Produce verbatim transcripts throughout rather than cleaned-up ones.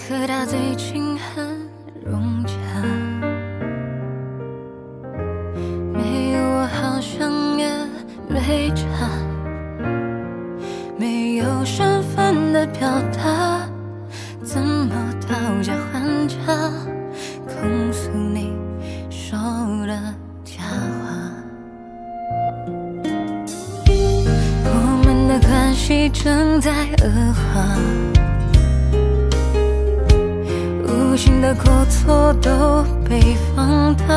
和他最近很融洽，没有我好像也没差，没有身份的表达，怎么讨价还价，控诉你说的假话。我们的关系正在恶化，无心的过错都被放大，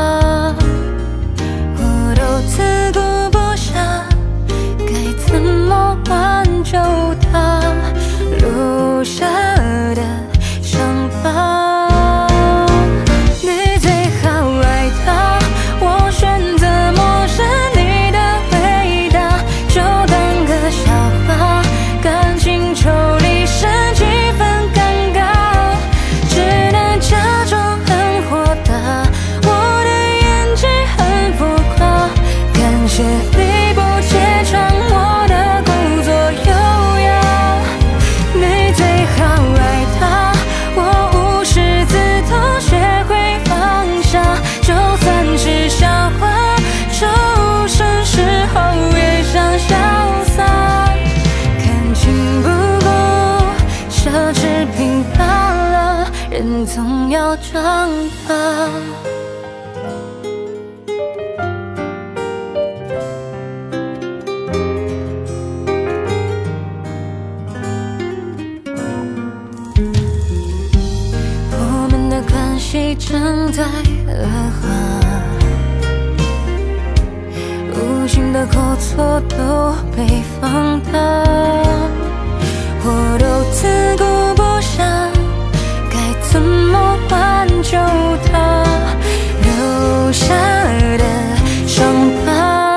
我都自顾不暇，该怎么挽救它留下的伤疤？你最好爱他，我选择漠视你的回答，就当个笑话，感情抽离是几分尴尬，只能假装很豁达，我的演技很浮夸，感谢你不揭穿我的故作优雅。你最好爱他，我无师自通，学会放下，就算是笑话，周身时候也想潇洒，感情不过奢侈品罢了，人总要长大。我们的关系正在恶化，无心的过错都被放大，我都自顾不暇，该怎么挽救它留下的伤疤？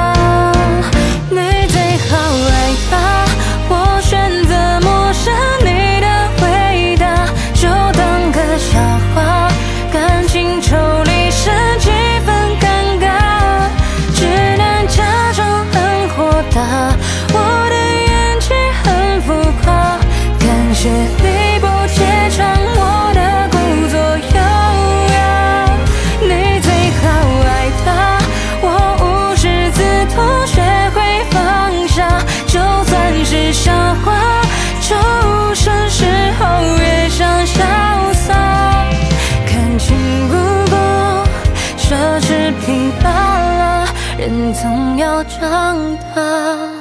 你最好爱他，我选择漠视你的回答，就当个笑话，感情抽离是几分尴尬，只能假装很豁达，我的演技很浮夸，感谢你不揭穿我的故作优雅。你最好爱他，我无师自通，学会放下，就算是笑话，周身时候也想潇洒，感情不过奢侈品罢了，人总要长大。